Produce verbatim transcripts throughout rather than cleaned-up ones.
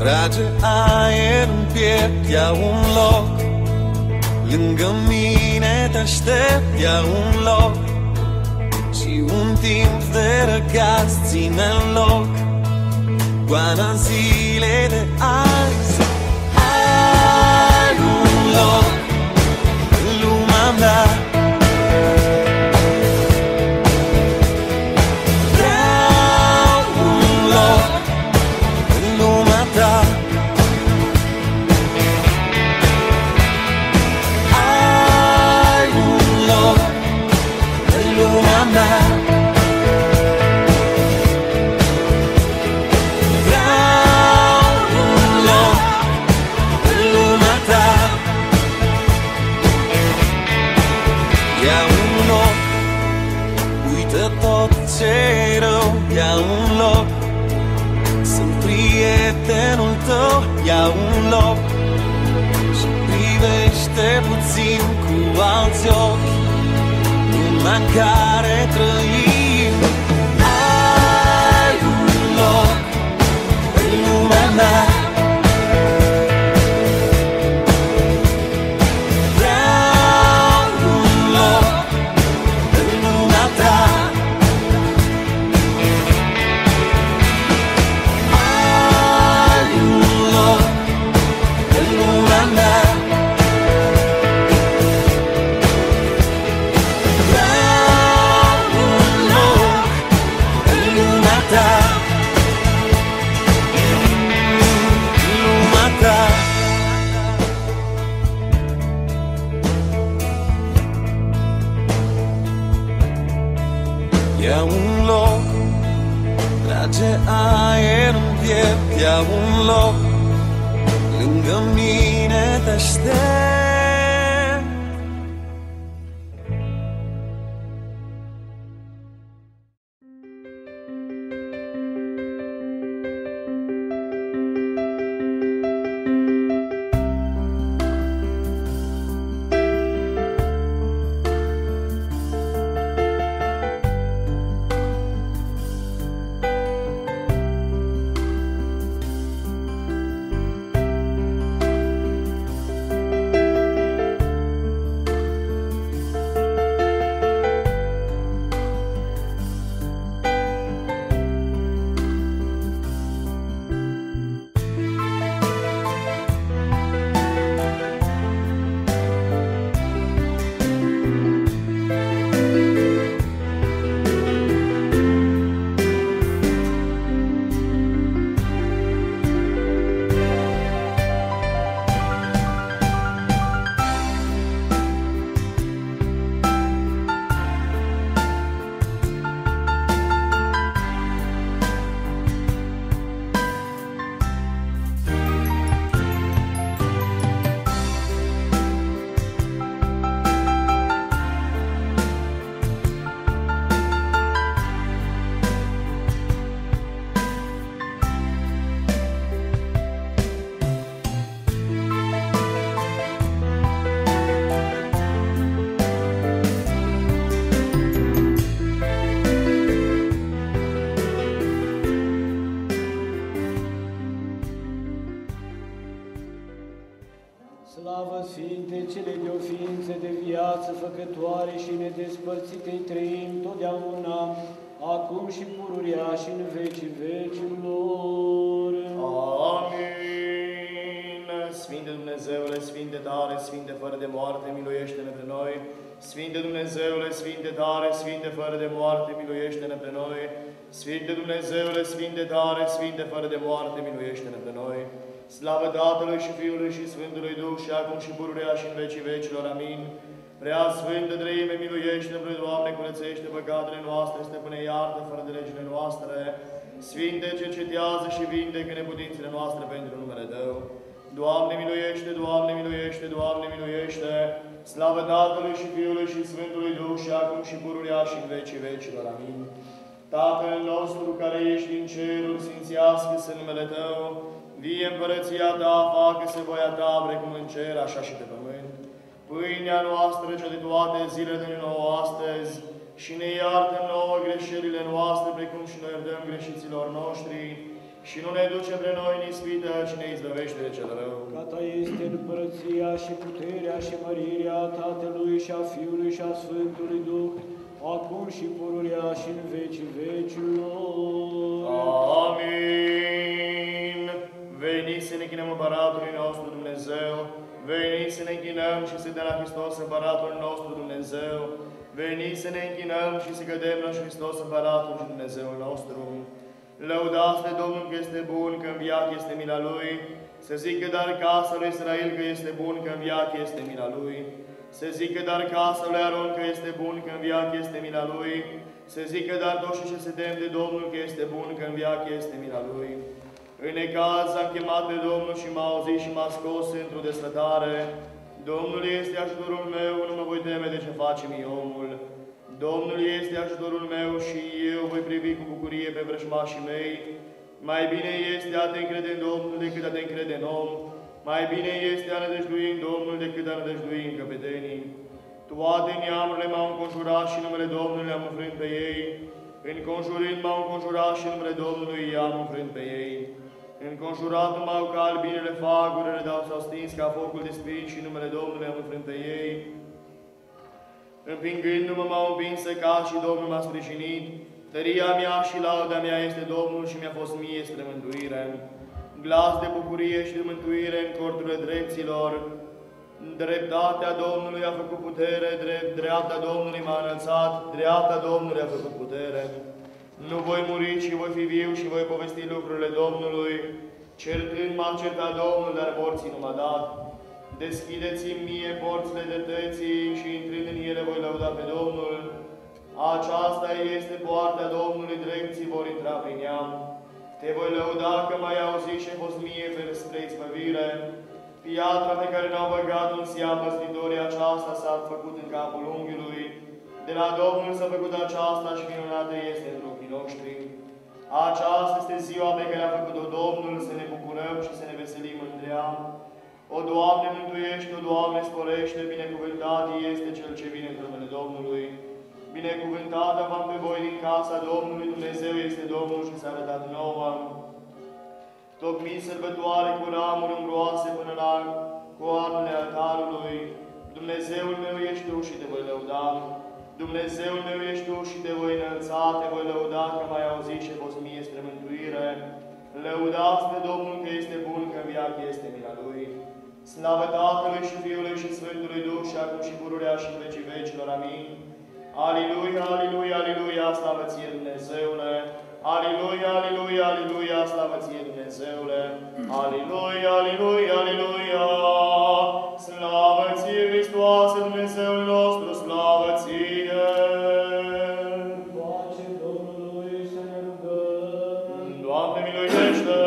Trage aer în piept, ia un loc. Lângă mine te aștept, ia un loc. Și un timp de răgaz ține-n loc. Goana zile de azi. Ai un loc în lumea mea. Ce rău, ia un loc. Sunt prietenul tău, ia un loc. Și privește puțin cu alți ochi lumea în care trăim. Ai un loc în lumea mea. Ia un loc, trage aer în piept, ia un loc. Lângă mine te aștept. Slavă Sfinte, cele de o ființă de viață făcătoare și nedespărțite-i trăim totdeauna, acum și pururea și în vecii vecilor. Amin. Sfinte Dumnezeule, Sfinte tare, Sfinte fără de moarte, miluiește-ne pe noi. Sfinte Dumnezeule, Sfinte tare, Sfinte fără de moarte, miluiește-ne pe noi. Sfinte Dumnezeule, Sfinte tare, Sfinte fără de moarte, miluiește-ne pe noi. Slavă Tatălui și Fiului și Sfântului Duh și acum și pururea și în vecii vecilor. Amin. Prea Sfântă Treime, miluiește-ne, Doamne, curățește păcatele noastre, Stăpâne, iartă fără de legile noastre. Sfinte, cercetează și vindecă neputințele noastre pentru numele Tău. Doamne, miluiește, Doamne, miluiește, Doamne, miluiește. Slavă Tatălui și Fiului și Sfântului Duh și acum și pururea și în vecii vecilor. Amin. Tatăl nostru care ești din ceruri, sfințească-se numele Tău. Vie împărăția Ta, facă-se voia Ta, precum în cer, așa și pe pământ. Pâinea noastră, cea de toate zilele, dă-ne nouă astăzi și ne iartă nouă greșelile noastre, precum și noi iertăm greșiților noștri. și nu ne duce pre noi în ispită, ci ne izbăvește de cel rău. Ca ta este împărăția și puterea și mărirea Tatălui și a Fiului și a Sfântului Duh, acum și pururea și în vecii vecilor. Amin. Veniți să ne închinăm Împăratului nostru Dumnezeu, veniți să ne închinăm și să dăm la Hristos Împăratul nostru Dumnezeu, veniți să ne închinăm și să cădem la Hristos Împăratul și Dumnezeul nostru. Lăudați pe Domnul că este bun, că în viață este mila Lui, să zică dar casa lui Israel că este bun, că în viață este mila Lui. Să zică dar casa lui Aron că este bun, că în viață este mila Lui. Să zică dar toți ce se tem de Domnul că este bun, că în viață este mila Lui. În necaz am chemat pe Domnul și m-a auzit și m-a scos într-o desfătare. Domnul este ajutorul meu, nu mă voi teme de ce face mie omul. Domnul este ajutorul meu și eu voi privi cu bucurie pe vrăjmașii mei. Mai bine este a te încrede în Domnul decât a te încrede în om. Mai bine este a nădăjdui în Domnul decât a nădăjdui în căpetenii. Toate neamurile m-au înconjurat și numele Domnului am înfrânt pe ei. Înconjurând m-au înconjurat și numele Domnului i-am înfrânt pe ei. Înconjurat m-au ca albinele fagurile, dar s-au stins ca focul de spin și numele Domnului am înfrânt pe ei. Împingându-mă m-au împins ca și Domnul m-a sprijinit. Tăria mea și lauda mea este Domnul și mi-a fost mie spre mântuire. Glas de bucurie și de mântuire în corturile drepților. Dreptatea Domnului a făcut putere, drept, dreapta Domnului m-a înălțat, dreapta Domnului a făcut putere. Nu voi muri, ci voi fi viu și voi povesti lucrurile Domnului. Certând m-a certat Domnul, dar porții nu m-a dat. Deschideți-mi mie porțile dreptății și intrând în ele voi lăuda pe Domnul. Aceasta este poarta Domnului, drepții vor intra prin ea. Te voi lăuda că m-ai auzit și ai fost mie spre izbăvire. Piatra pe care n-au băgat în seamă păstritorii aceasta s-a făcut în capul unghiului. De la Domnul s-a făcut aceasta și minunată este în ochii noștri. Aceasta este ziua pe care a făcut-o Domnul, să ne bucurăm și să ne veselim între ea. O, Doamne, mântuiește, o, Doamne, sporește, binecuvântat este Cel ce vine în numele Domnului. Binecuvântat v-am pe voi din casa Domnului, Dumnezeu este Domnul și s-a arătat nouă. Tocmiți sărbătoare cu ramuri umbroase până la coarnele altarului. Dumnezeul meu ești Tu și Te voi lăuda. Dumnezeul meu ești Tu și Te voi înălța, Te voi lăuda că m-ai auzit și ai fost mie spre mântuire. Lăudați pe Domnul că este bun, că în viață este mila Lui. Slavă Tatălui și Fiului și Sfântului Duh și acum și pururea și în vecii vecilor. Amin. Aliluia, aliluia, aliluia, slavă Ție, Dumnezeule! Aliluia, aliluia, aliluia, slavă Ție, Dumnezeule! Aliluia, aliluia, aliluia! Slavă Ție, Hristoase, Dumnezeul nostru, slavă Ție! Pace Domnului să ne rugăm. Doamne, miluiește!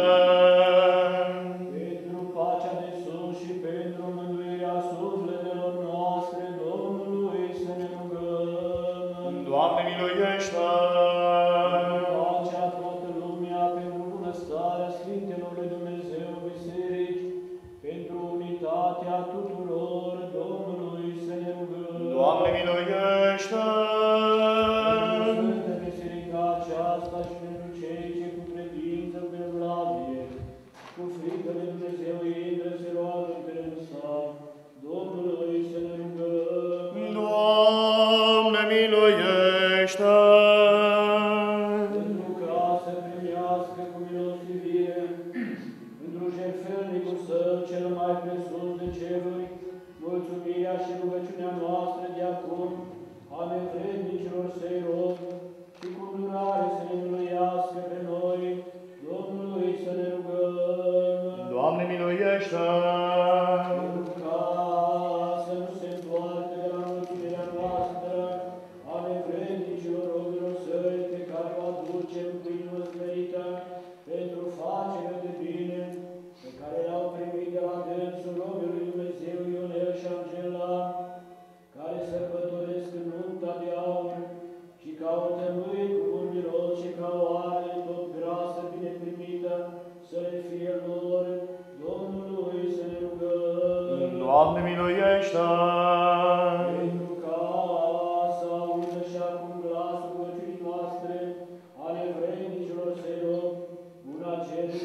Pentru pacea de sus și pentru mântuirea sufletelor noastre, Domnului să ne rugăm. Doamne, miluiește! Pacea toată lumea, pentru bunăstarea Sfintelor lui Dumnezeu biserici, pentru unitatea tuturor, Domnului să ne rugăm. Doamne, miluiește! Pentru Sfântă Biserica aceasta și pentru cei ce cu credință, cu evlavie, cu frică de Dumnezeu intră, se roagă pe sa, Domnului să ne rugăm. Doamne, miluiește! Pentru ca să primească cu milostivire, într-un jertfelnicul Său cel mai presus de ceruri, mulțumirea și rugăciunea noastră de acum, a nevrednicilor să-i rog, și cu îndurare să ne miluiască pe noi, Domnului să ne rugăm. Doamne, miluiește! Pentru ca să nu se întoarcă de la mulțumirea noastră, a nevrednicilor robilor Săi, pe care o aducem cu inimă smerită, pentru facerea de bine, pe care le-au primit de la dânsul robilor lui Dumnezeu Ionel și Angela, care sărbătoresc nunta de aur, și ca o tămâie cu bun miros și ca o arde tot grasă bine primită, să le fie lor, Domnului să ne rugăm. Doamne, miluiește! Pentru ca să audă și acum glasul rugăciunii noastre, ale vrednicilor să-i rog, una cere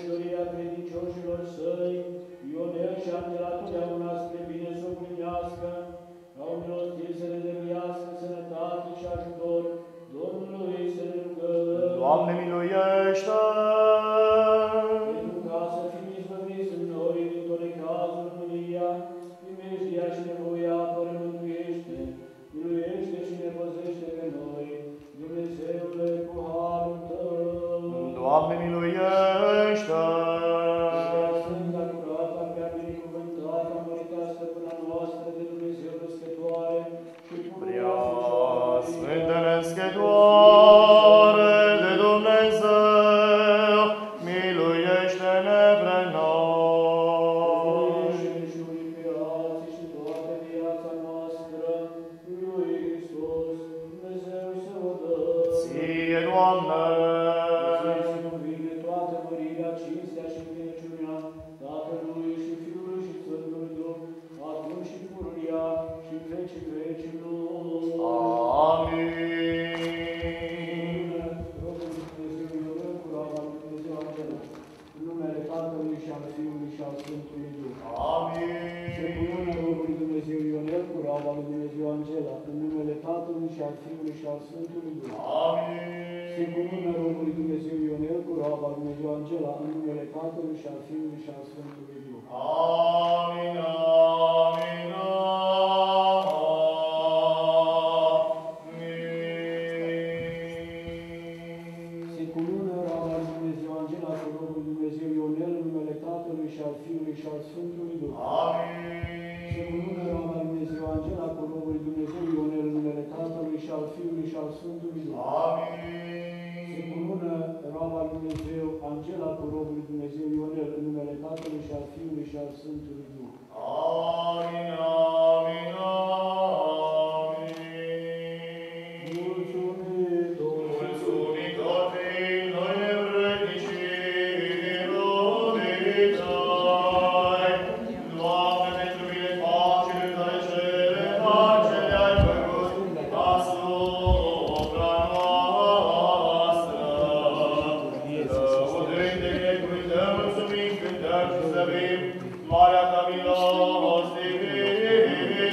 săi, Ionel și Angela totdeauna spre bine să o plinească, ca un milostiv să ne dăruiască sănătate și ajutor, Domnului să ne rugăm. Doamne, miluiește! Pentru ca să fim izbăviți în noi din tot necazul, mânia, primejdia și nevoia, apără, mântuiește, miluiește și ne păzește pe noi, Dumnezeule, cu harul Tău. Doamne, miluiește! Prea Sfânta, curată, prea binecuvântată, mărita stăpâna noastră de Dumnezeu născătoare și Prea pururea și Sfântă Născătoare de Dumnezeu, miluiește-ne pre noi. și unii pe alții și toată viața noastră, lui Hristos, Dumnezeu să o dă. Ție, Doamne! Să convine toată mărirea, cinstea și înțelepciunea Tatălui și Fiului și Sfântului Duh, acum și pururia și în vecii vecilor. Amin. Rogul lui Dumnezeu, Ionel, cu roaba lui Dumnezeu Angela, în numele Tatălui și al Fiului și al Sfântului Duh. Se cunună Rogul lui Dumnezeu Ionel, cu roaba lui Dumnezeu Angela, în numele Tatălui și al Fiului și al Sfântului Duh. Se cunună Rogul lui Dumnezeu Ionel, cu roaba lui Dumnezeu Angela, în numele Tatălui și al Fiului și al Sfântului Duh. Amin, amin, amin. Se cunună roaba lui Dumnezeu Angela, cu Rogul lui Dumnezeu Ionel, în numele Tatălui și al Fiului și al Sfântului Duh. Se cunună roaba lui Dumnezeu Angela, cu Rogul lui Dumnezeu Ionel, în numele Tatălui și al Fiului și al Sfântului Duh. Se cunună roaba lui Dumnezeu Angela, cu Rogul lui Dumnezeu Ionel, în numele Tatălui și al Fiului și al Sfântului Duh. Amin, amin, amin. Mulțumitor, Mulțumitor fiind noi nevrednicii robii Tăi, Doamne, pentru binefacere Tale cele mari ce Le-ai făcut asupra noastră. Lăudându-Te, necuvântăm, mulțumim, cântăm și slăvim marea Ta milostivire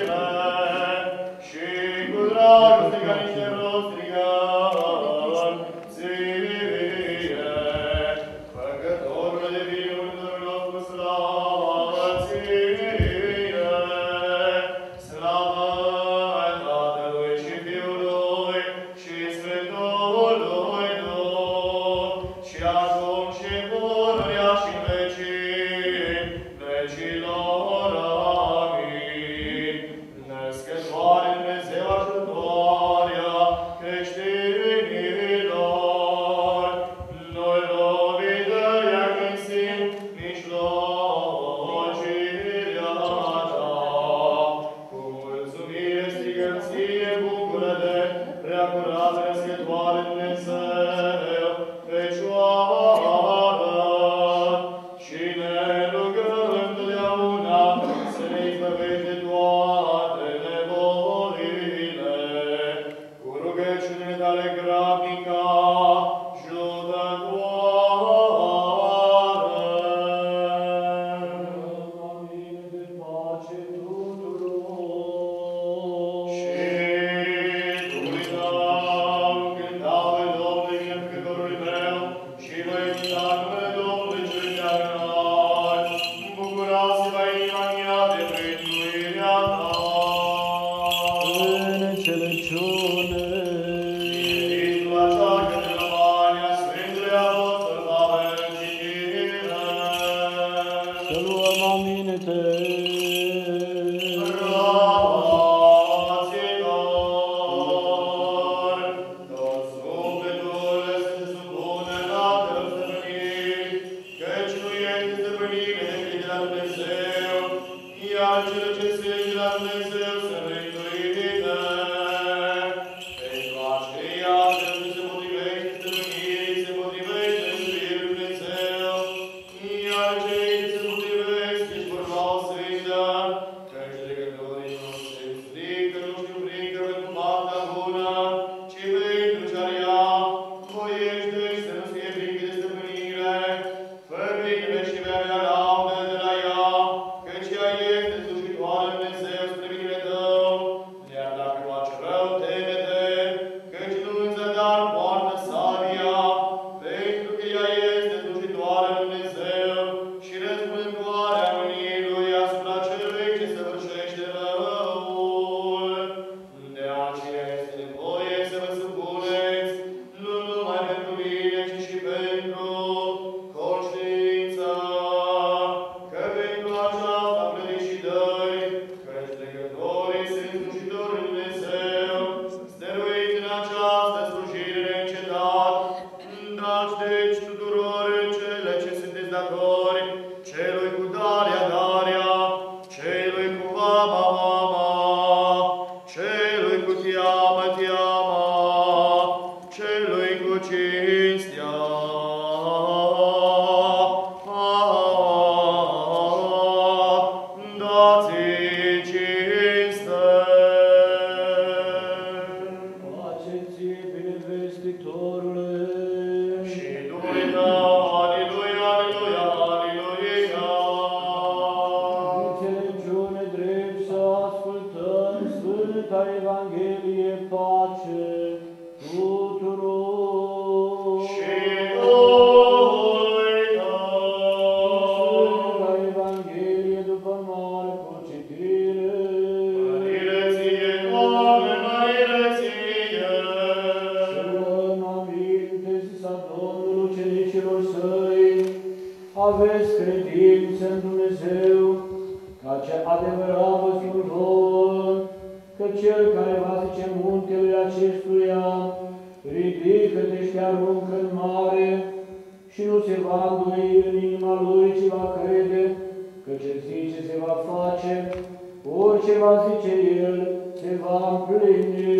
și cu dragoste ca niște rost strigăm ție, Făcătorul de minuni, cu slavă ție, slavă Tatălui și Fiului și Sfântului Duh, și acum și pururea și în vecii vecilor. Amin. Născătoare Dumnezeu ajutoarea creștinilor, noi robii Tăi acânsim mijlocirea Ta. Cu mulțumire strigăm Ție, bucură-te, prea curată Născătoare Dumnezeu, Fecioară, și ne rugăm întotdeauna să ne izbăvești de toate nevoile, cu rugăciunile Tale grabnică ajutătoare. Amin, de pace tuturor. Și Duhului Tău, cântau pe Domnului, Mântuitorul meu, și voi cânta numele Domnului cel de-al înalt. Bucurați-vă, inima mea, de mântuirea Ta. În înțelepciune, Spiritul acearcă de România, Sfântului Apostol Pavel în citire. să luăm aminte. Fraților, tot sufletul să se supune la Tău stăpâniri, căci nu este stăpânire decât de la Dumnezeu, iar cele ce sunt de la Dumnezeu sunt mântuite. Pentru aceea, cel ce se potrivește stăpânirii, se potrivește mântuirii lui Dumnezeu, iar cei ce se potrivesc își vor lua o sfântă, căci legătorii nu se strică, nu știu frică pentru partea bună, ci pentru ce-ar ea, voiește să nu fie frică de stăpânire, fă bine și vei avea laudă credință în Dumnezeu, ca ce adevărat vă spun vouă, că cel care va zice muntelui acestuia, ridică-te și te aruncă în mare, și nu se va îndoi în inima lui, ci va crede că ce zice se va face, orice va zice el, se va împlini.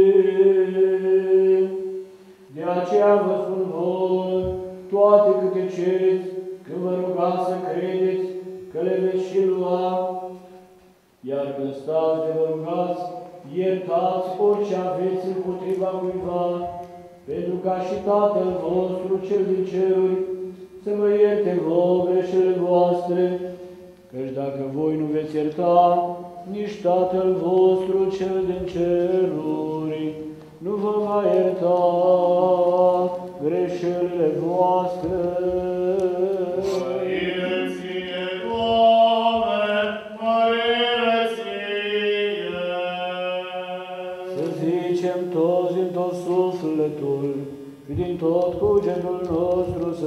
De aceea vă spun vouă, toate câte cereți, când vă rugați să credeți că le veți și lua, iar când stați de vă rugați, iertați orice aveți împotriva cuiva, pentru ca și Tatăl vostru cel din ceruri să vă ierte vouă greșelile voastre, căci dacă voi nu veți ierta, nici Tatăl vostru cel din ceruri nu vă va ierta greșelile voastre. Mărire ție, Doamne, mărire ție! Să zicem toți din tot sufletul și din tot cugetul nostru să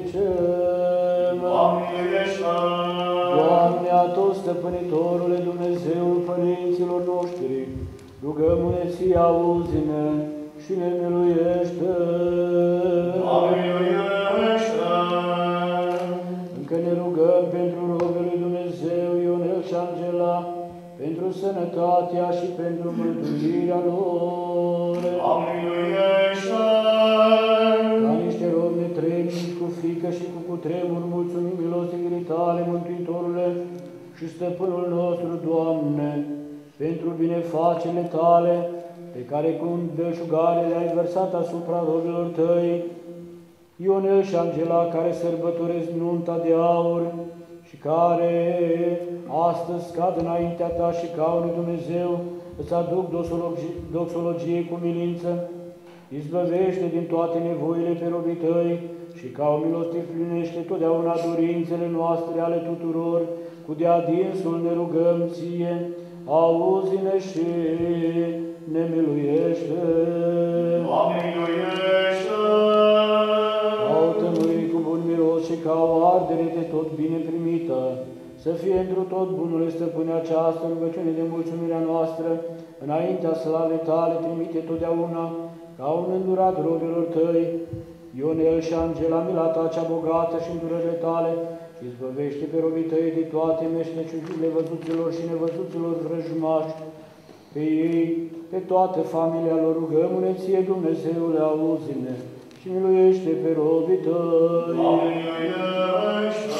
zicem: Doamne, iubește! Doamne, atot stăpânitorule, Dumnezeul părinților noștri, rugăm-ne ție, auzi-ne și ne miluiește. Doamne, iubește! Încă ne rugăm pentru robul lui Dumnezeu Ionel și Angela, pentru sănătatea și pentru mântuirea lor. Doamne, iubește! Ca niște robi netrebnici, cu frică și cu cutremur, mulțumim milostivirii Tale, Mântuitorule și Stăpânul nostru, Doamne, pentru binefacerile Tale, pe care cu îmbelșugare le-ai vărsat asupra robilor Tăi, Ionel și Angela, care sărbătoresc nunta de aur și care astăzi scad înaintea Ta și ca unui Dumnezeu îți aduc doxologie, doxologie cu milință, izbăvește din toate nevoile pe robii Tăi și ca o milostiv plinește totdeauna dorințele noastre ale tuturor, cu de-adinsul ne rugăm Ție, auzi-ne și ne miluiește. Doamne, miluiește! Ca o tămâie cu bun miros și ca o ardere de tot bine primită, să fie întru tot bunule Stăpâne această rugăciune de mulțumirea noastră, înaintea slavei Tale, trimite totdeauna, ca un îndurat robilor Tăi, Ionel și Angela, mila Ta cea bogată și îndurările Tale, și izbăvește pe robii Tăi de toate meșneciurile văzuților și nevăzuților vrăjmași, pe ei, pe toată familia lor, rugăm-ne Ție, Dumnezeule, auzi-ne și miluiește pe robii Tăi. Doamne, miluiește!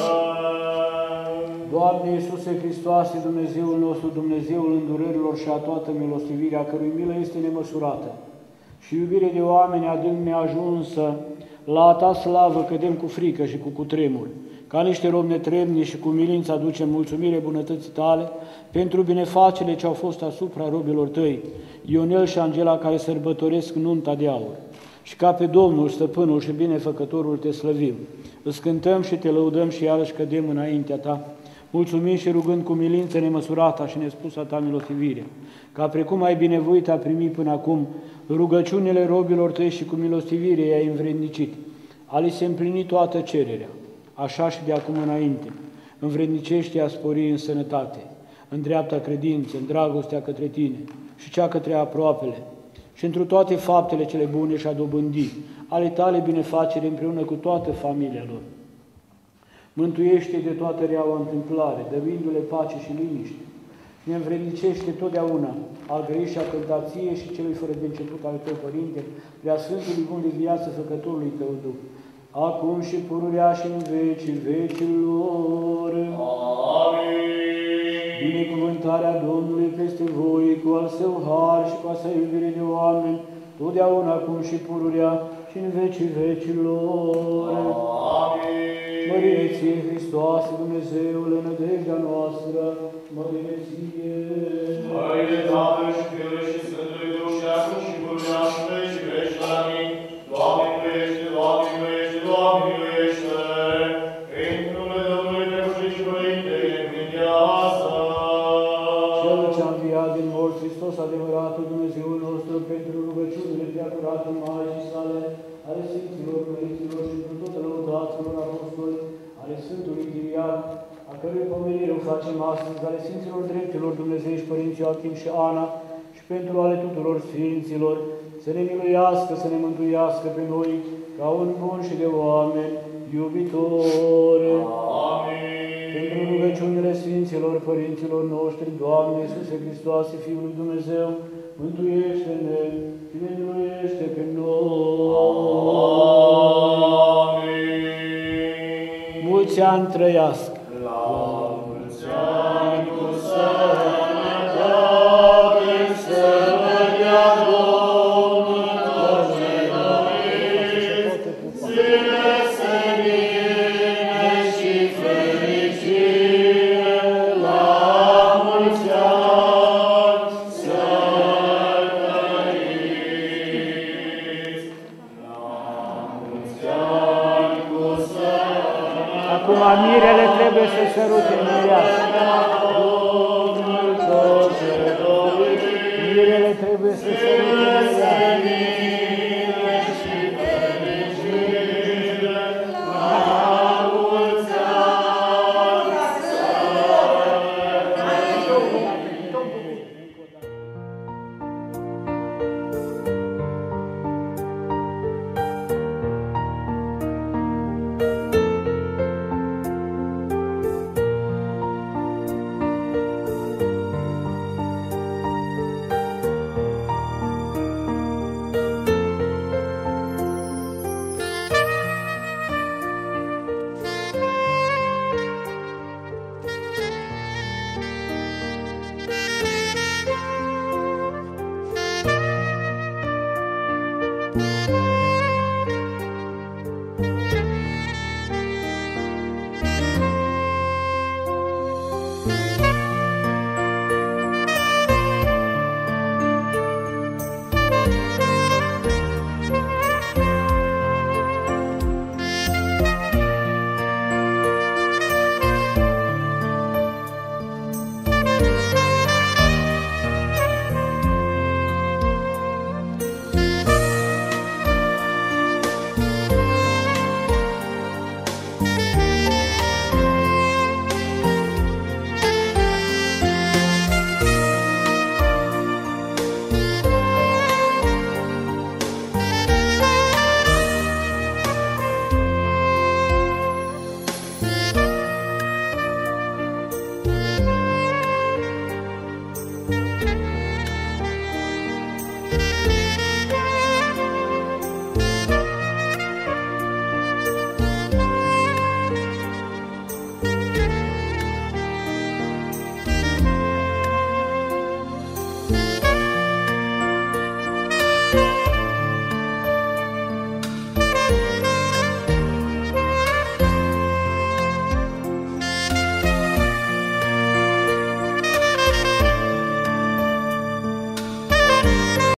Doamne Iisuse Hristoase, Dumnezeul nostru, Dumnezeul îndurărilor și a toată milostivirea, cărui milă este nemăsurată, și iubire de oameni adânc neajunsă, la a Ta slavă cădem cu frică și cu cutremur. Ca niște robi netrebnici și cu milință aducem mulțumire bunătății Tale pentru binefacele ce au fost asupra robilor Tăi, Ionel și Angela, care sărbătoresc nunta de aur. Și ca pe Domnul, Stăpânul și Binefăcătorul Te slăvim, îți cântăm și Te lăudăm și iarăși cădem înaintea Ta, mulțumim și rugând cu milință nemăsurata și nespusă Ta milostivire, ca precum ai binevoit a primi până acum rugăciunile robilor Tăi și cu milostivire i-ai învrednicit, a li se împlini toată cererea, așa și de acum înainte, învrednicește a spori în sănătate, în dreapta credință, în dragostea către Tine și cea către aproapele, și întru toate faptele cele bune și a dobândi ale Tale binefacere împreună cu toată familia lor. Mântuiește de toată reaua întâmplare, dăruindu-le pace și liniște. Ne învrednicește totdeauna al grei și a cântație și celui fără de început al Tău, Părinte, prea Sfântului Bun de viață, Făcătorului Tău Duh, acum și pururea și în vecii vecilor. Amin. Binecuvântarea Domnului peste voi, cu al Său har și cu a Sa iubire de oameni, totdeauna acum și pururea și în vecii vecilor. Amin. Mărire Ție, Hristoase, Dumnezeule, nădejdea noastră, mărire Ție. Mărire Tatăl și Fiul și Sfântului Duh și acum și pururea și în vecii vecilor. Amin. Doamne miluiește, Doamne miluiește, Doamne miluiește. Prin numele Domnului Preoșit și Părinte, binecuvintează. Cel ce-a înviat din morți, Hristos adevăratul Dumnezeul nostru, pentru rugăciunile prea curate Maicii Sale, ale Sfinților Părinților și pentru toate lăudaților apostoli, ale Sfântului Chiriac, a cărui pomenire o facem astăzi, ale Sfinților Dreptilor Dumnezeiești Părinți Ioachim și Ana, și pentru ale tuturor Sfinților, să ne miluiască, să ne mântuiască pe noi, ca un bun și de oameni iubitor. Amin. Pentru rugăciunile Sfinților Părinților noștri, Doamne Iisuse Hristoase, Fiul lui Dumnezeu, mântuiește-ne și ne miluiește pe noi. Amin. Mulți ani trăiască! La mulți ani cu sănătate, să vă dea Domnul tot ce doriți, zile senine și fericire, la mulți ani să trăiți. La mulți ani cu sănătate. Acum mirele trebuie să sărute mireasă. Mirele trebuie să sărute mireasă. Thank you.